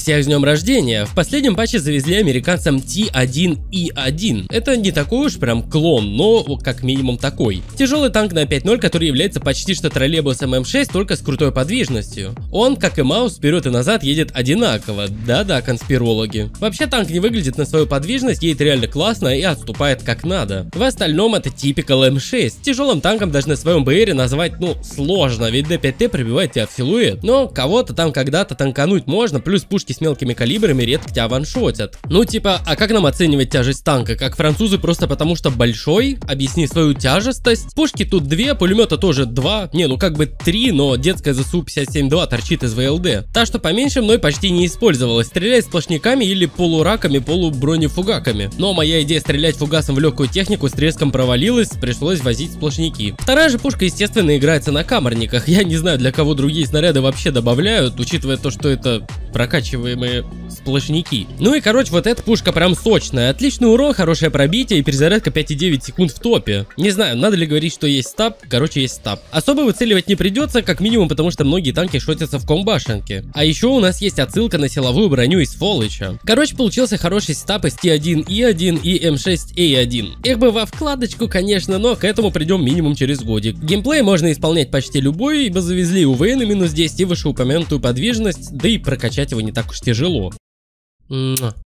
Всех с днем рождения! В последнем патче завезли американцам T1E1. Это не такой уж прям клон, но как минимум такой. Тяжелый танк на 5.0, который является почти что троллейбусом М6, только с крутой подвижностью. Он, как и Маус, вперед и назад едет одинаково. Да-да, конспирологи. Вообще танк не выглядит на свою подвижность, едет реально классно и отступает как надо. В остальном это typical М6. Тяжелым танком даже на своем БРе назвать, сложно, ведь Д5Т пробивает тебя в силуэт. Но кого-то там когда-то танкануть можно, плюс пушки с мелкими калибрами редко тебя ваншотят. А как нам оценивать тяжесть танка? Как французы просто потому что большой? Объясни свою тяжестость. Пушки тут 2, пулемета тоже 2, 3, но детская ЗСУ-57-2 торчит из ВЛД. Та, что поменьше, мной почти не использовалась, стреляет сплошняками или полураками, полубронефугаками. Но моя идея стрелять фугасом в легкую технику с треском провалилась, пришлось возить сплошняки. Вторая же пушка, естественно, играется на камерниках. Я не знаю, для кого другие снаряды вообще добавляют, учитывая то, что это прокачиваемые сплошняки. Вот эта пушка прям сочная. Отличный урон, хорошее пробитие и перезарядка 5,9 секунд в топе. Не знаю, надо ли говорить, что есть стаб. Есть стаб. Особо выцеливать не придется, как минимум, потому что многие танки шотятся в комбашенке. А еще у нас есть отсылка на силовую броню из Фолыча. Получился хороший стаб из T1E1 и M6A1. Их бы во вкладочку, конечно, но к этому придем минимум через годик. Геймплей можно исполнять почти любой, ибо завезли УВ на минус 10 и вышеупомянутую подвижность, да и прокачать его не так уж тяжело.